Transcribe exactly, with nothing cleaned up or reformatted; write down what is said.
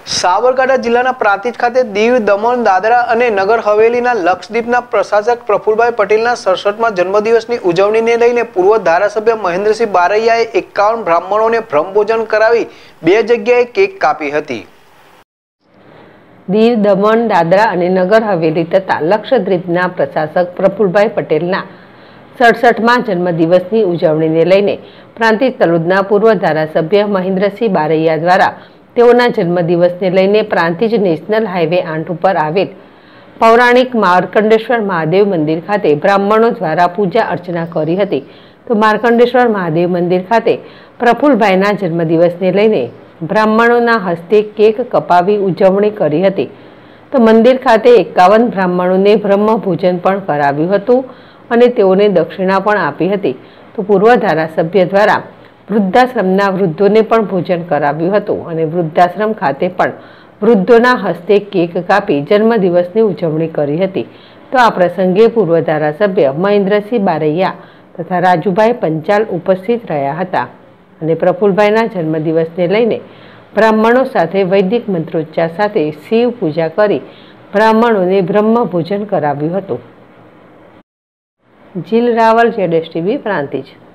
સાબરકાંઠા જિલ્લાના પ્રાંતિજ ખાતે દીવ, દમણ, દાદરા અને નગર હવેલીના લક્ષદ્વીપના પ્રશાસક પ્રફુલભાઈ પટેલના સડસઠમા જન્મદિવસની ઉજવણીને લઈને પૂર્વ ધારાસભ્ય મહેન્દ્રસિંહ બારૈયાએ એકાવન બ્રાહ્મણોને બ્રહ્મભોજન કરાવી બે જગ્યાએ કેક કાપી હતી। દીવ, દમણ, દાદરા અને નગર હવેલી તથા લક્ષદ્વીપના પ્રશાસક પ્રફુલભાઈ પટેલના સડસઠમા જન્મદિવસની ઉજવણીને લઈને પ્રાંતિજ તલોદના પૂર્વ ધારાસભ્ય મહેન્દ્રસિંહ બારૈયા દ્વારા તેઓના જન્મદિવસને લઈને પ્રાંતિજ નેશનલ હાઈવે આઠ ઉપર આવેલ પૌરાણિક માર્કંડેશ્વર મહાદેવ મંદિર ખાતે બ્રાહ્મણો દ્વારા પૂજા અર્ચના કરી હતી। તો માર્કંડેશ્વર મહાદેવ મંદિર ખાતે પ્રફુલભાઈના જન્મદિવસને લઈને બ્રાહ્મણોના હસ્તે કેક કપાવી ઉજવણી કરી હતી। તો મંદિર ખાતે એકાવન બ્રાહ્મણોને બ્રહ્મ ભોજન પણ કરાવ્યું હતું અને તેઓને દક્ષિણા પણ આપી હતી। તો પૂર્વ ધારાસભ્ય દ્વારા વૃદ્ધાશ્રમના વૃદ્ધોને પણ ભોજન કરાવ્યું હતું અને વૃદ્ધાશ્રમ ખાતે પણ વૃદ્ધોના હસ્તે કેક કાપી જન્મદિવસની ઉજવણી કરી હતી। તો આ પ્રસંગે પૂર્વ ધારાસભ્ય મહેન્દ્રસિંહ બારૈયા તથા રાજુભાઈ પંચાલ ઉપસ્થિત રહ્યા હતા અને પ્રફુલભાઈના જન્મદિવસને લઈને બ્રાહ્મણો સાથે વૈદિક મંત્રોચ્ચાર સાથે શિવ પૂજા કરી બ્રાહ્મણોને બ્રહ્મ ભોજન કરાવ્યું હતું। જીલ રાવલ, જેડેશ ટીવી, પ્રાંતિજ।